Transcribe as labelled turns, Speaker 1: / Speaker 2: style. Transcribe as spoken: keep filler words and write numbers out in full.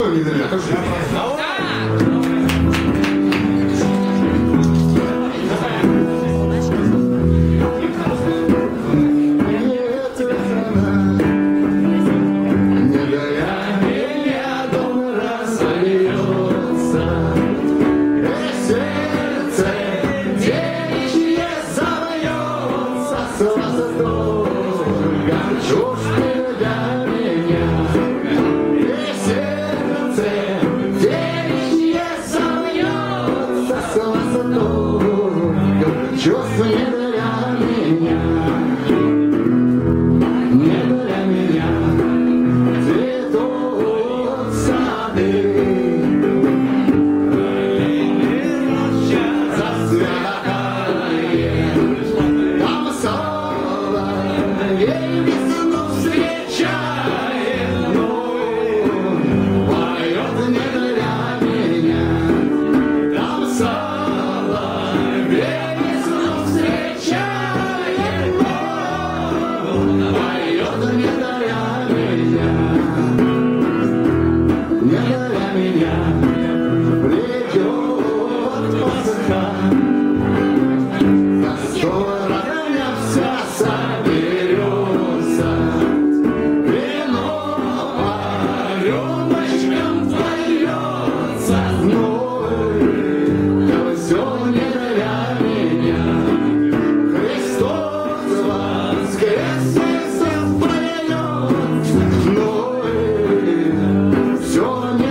Speaker 1: Не для жизни. Чувство не для меня, не для меня, цветут сады, засверкает, там соловей весну встречает, ну, поет не для меня, там соловей. Не для меня придет Пасха, на стороне вся соберется, вино по рюмочкам польется, ну, это все не для меня. Христос воскрес, все поет, ну, все не